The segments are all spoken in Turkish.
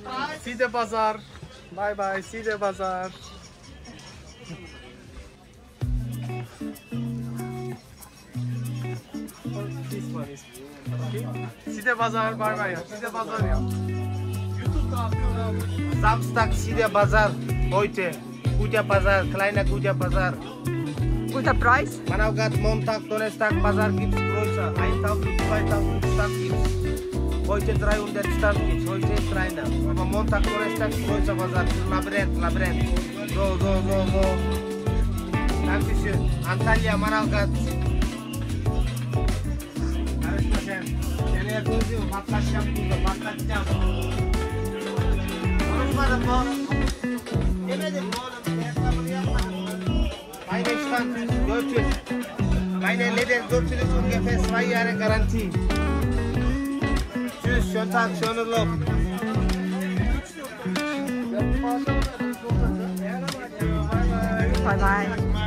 Side Bazar. Bye bye. Side Bazar. This one is okay. Side Bazar. Bye bye. Side Bazar ya. YouTube'da atıyorlar. Samstag Side Bazar. Heute. Guter Bazar. Kleiner guter Bazar. Guter Preis? Man auch gerade Montag, Donnerstag Bazar gibt's größer. 1000, 2000 Stand gibt's. Heute 300 Stand gibt's. Heute ist kleiner. Aber Montag, Donnerstag größer Bazar. Labyrinth. So. Dankeschön. Antalya, man auch gerade. Karışma sen. Seni yapıyorum. Patlatacağım burada. Patlatacağım. Konuşmadın mı? Demedim mi oğlum? Hesabını yapmadın mı? Meine Stand 400. Meine Leder 400 ist ungefähr 2 Jahre Garantie. Tschüss, schönen Tag, schönen Urlaub. Bye bye.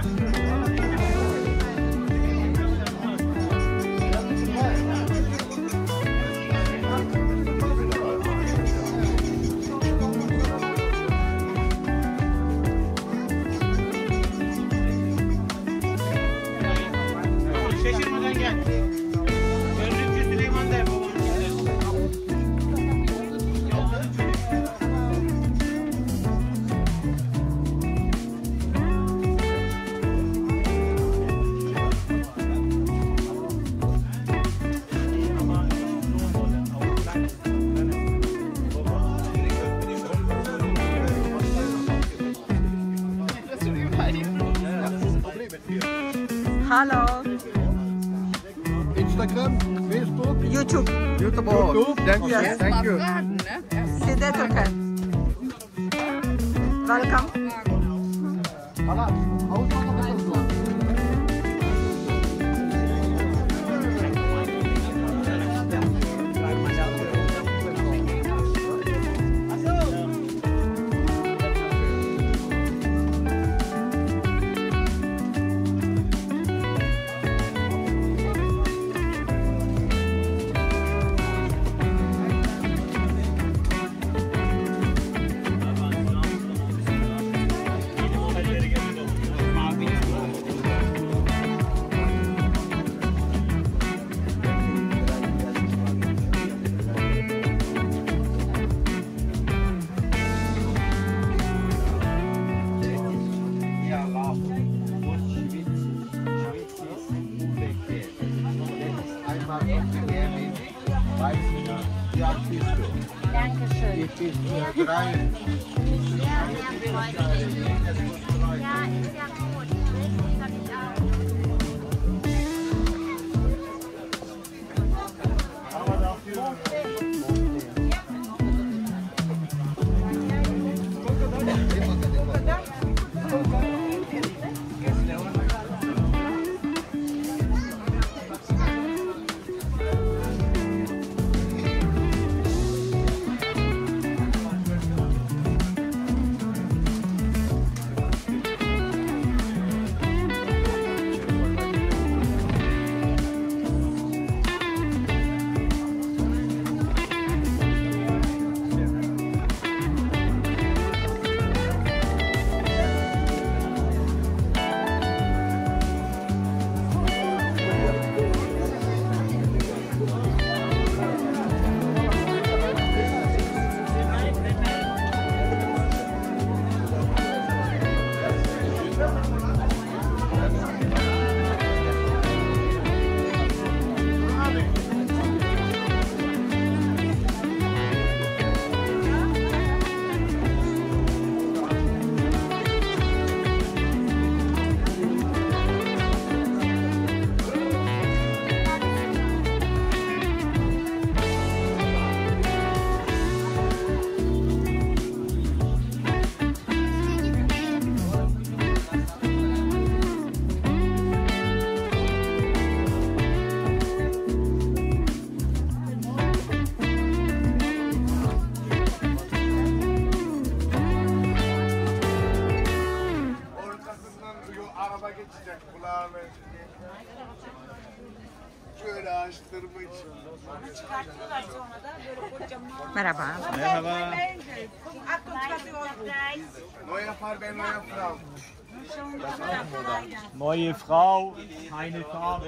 Şaşırmadan gel. Önlükçü Süleyman da yapalım. Hallo. Instagram, Facebook, YouTube. YouTube. Oh, thank you. Yes. Thank you. Side Türk'e. Welcome. Bulaştırmış. Merhaba. Merhaba. Neue Farbe, neue Frau. Neue Frau, keine Farbe.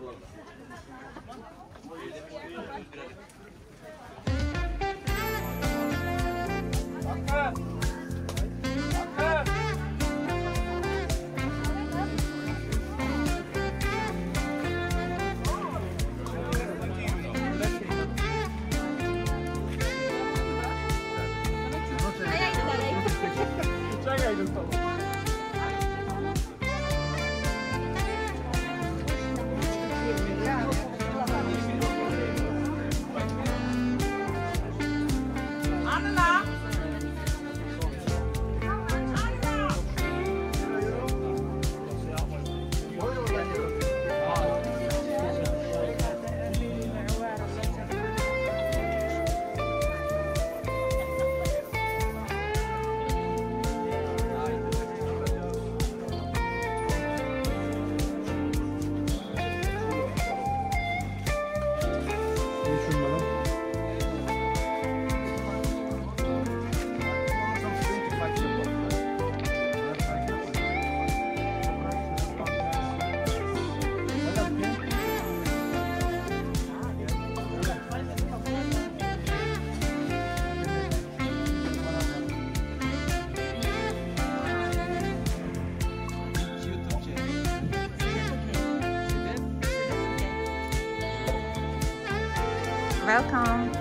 Welcome.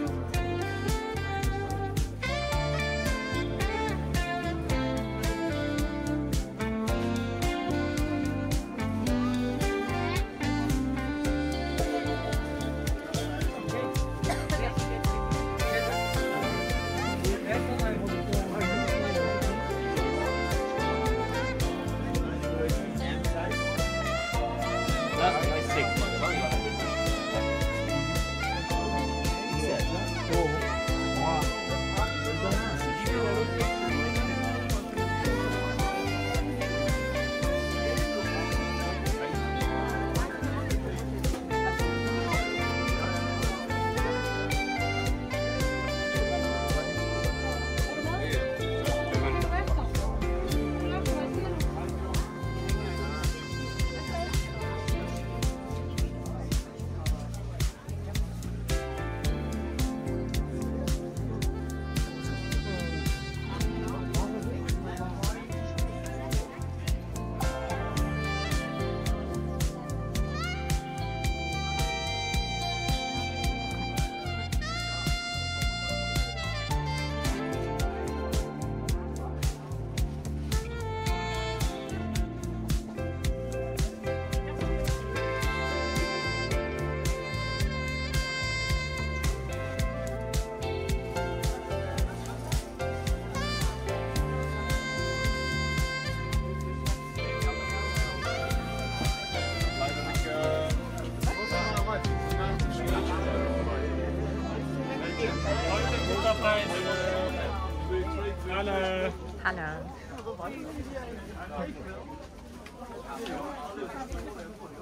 Hallo. Hallo.